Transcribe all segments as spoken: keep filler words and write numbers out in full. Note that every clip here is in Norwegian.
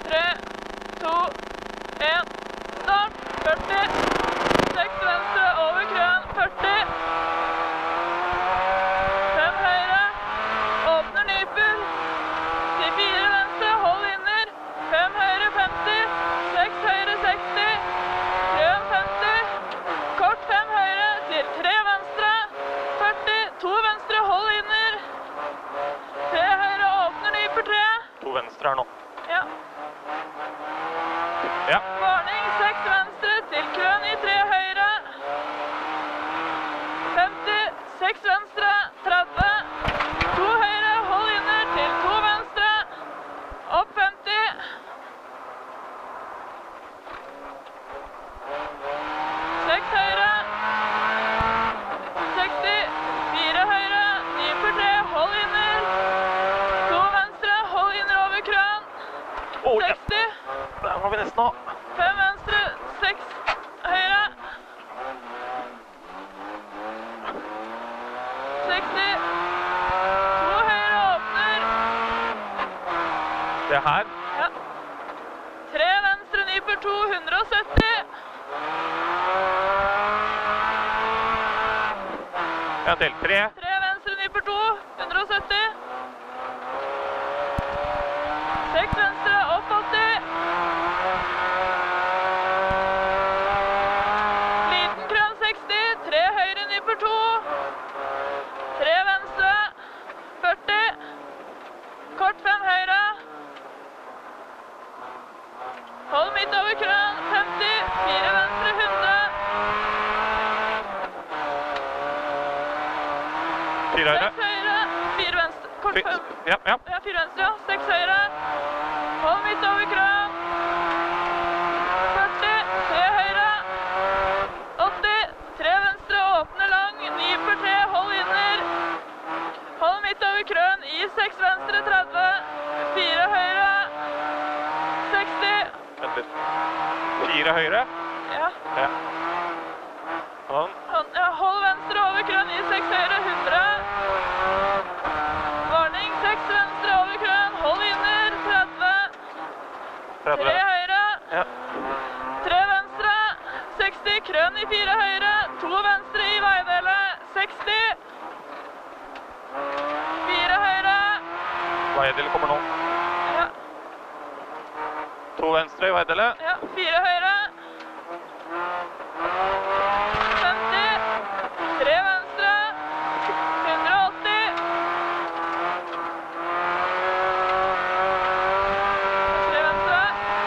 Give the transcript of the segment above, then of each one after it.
tre, to, en, start, førti, seks venstre, over krøn, førti, fem høyre, åpner nyper, til fire venstre, hold inner, fem høyre, femti, seks høyre, seksti, krøn, femti, kort fem høyre, til tre venstre, førti, to venstre, hold inner, tre høyre, åpner nyper, tre, To venstre her nå. ja. Ja. Varning, seks venstre, til krøn i tre høyre. femti, seks venstre, tretti. to høyre, hold inner, til to venstre. Opp femti. seks høyre. seksti, fire høyre, nyper tre, hold inner. to venstre, hold inner over krøn. Å, ja. seksti. Der må vi nesten ha. fem venstre, seks høyre. seksti. to høyre åpner. Det her. Ja. tre venstre nyper to, hundre og sytti. Ja, til. Tre. tre venstre nyper to, hundre og sytti. seks venstre, opp åtti. Liten krøn seksti, tre høyre nyper to. tre venstre, førti. Kort fem høyre. Hold midt over krøn, femti. fire venstre, hundre. Fire høyre. seks høyre, fire venstre. Kort Fi- fem. Ja, ja. Ja, fire venstre, ja. seks høyre. Hold midt over krøn. førti, tre høyre. åtti, tre venstre, åpne lang. Nyper tre, hold inner. Hold midt over krøn, i seks venstre, tretti. fire høyre. seksti. Vent litt. Fire høyre. Ja. Ja. Sånn. Hold- ja, hold venstre over krøn, i seks høyre, hundre. Varning, seks venstre over krøn, hold inner, tretti. tre tretti. høyre. Ja. tre venstre, seksti, krøn i fire høyre, to venstre i veidelet, seksti, fire høyre, Veidel kommer nå. ja, To venstre i veidelet. ja, fire høyre, femti, tre venstre, hundre og åtti, tre venstre,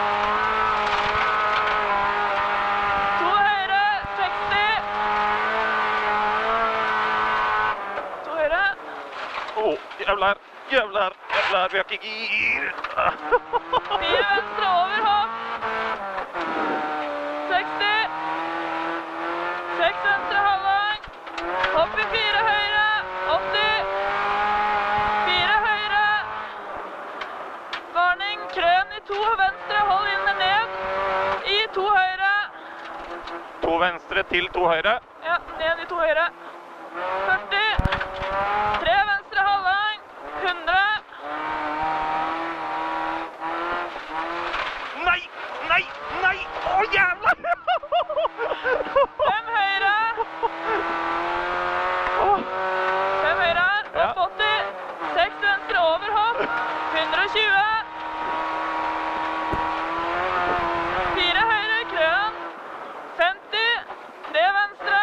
to høyre, seksti, to høyre, Å, jævlar. Jævlar. Jævlar. Vi har ikke gir. fire venstre over hopp, seksti, seks venstre halvlang, hopp i fire høyre, åtti, fire høyre, varning, krøn i to venstre, hold inne ned, i to høyre, To venstre til to høyre. ja, ned i to høyre, førti, tre venstre halvlang, hundre, Nei! Nei! Nei! Å, jævlar! fem høyre, fem høyre her, Ja. opp åtti, seks venstre over hopp, hundre og tjue, fire høyre krøn, femti, tre venstre,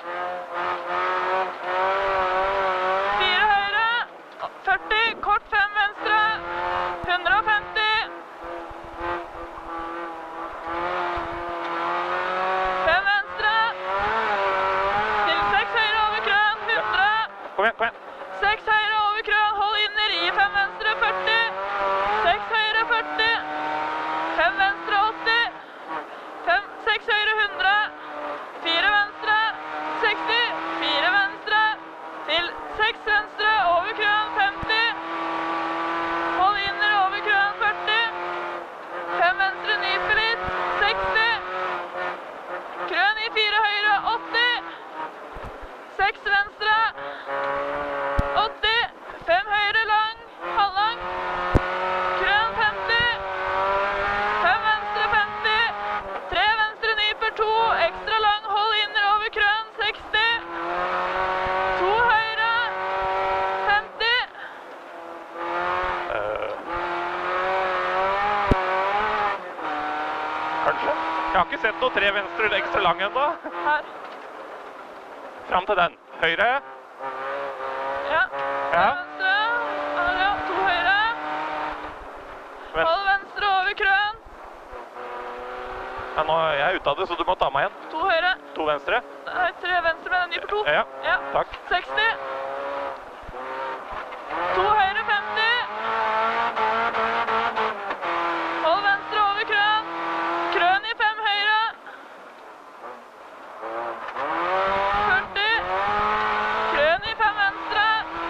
fire høyre, førti, kort fem venstre, hundre og femti, fem venstre, til seks høyre over krøn, hundre, Kom igjen, kom igjen. seks høyre over krøn, hold inner i fem venstre, førti, seks høyre, førti, fem venstre, åtti, fem, seks høyre, hundre, fire venstre, seksti, fire venstre, til seks venstre, over krøn, femti, hold inner over krøn, førti, fem venstre, nyper litt, seksti, krøn i fire høyre, åtti, seks venstre, og tre venstre lengst til lang enda. Her. Fram til den. Høyre. Ja. Ja. Venstre. Her, ja. To høyre. Vent. Hold venstre over krøen. Ja, nå er jeg ute av det, så du må ta meg igjen. To høyre. To venstre. Nei, tre venstre, men en ny på to. Ja, Ja. takk. seksti. To høyre, femti. Hold venstre over krøen. Krøen i fem høyre. førti. Krøen i fem venstre.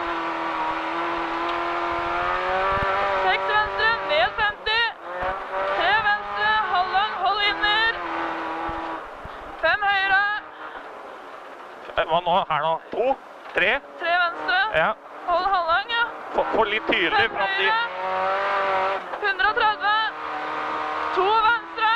Seks venstre, ned femti. Tre venstre, halvlang, hold inner. Fem høyre. Hva nå? Her nå? To? Tre? Tre venstre. Ja. Hold halvlang, ja. Få, få litt tydelig Fem fram til... høyre. hundre og tretti. To venstre.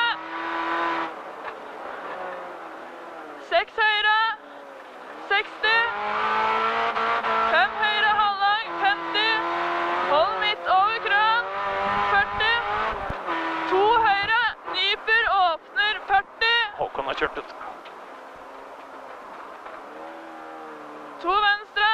Seks høyre. seksti. Fem høyre, halvlang, femti. Hold midt over krøen. førti. To høyre, nyper, åpner, førti. Håkon har kjørt ut. To venstre.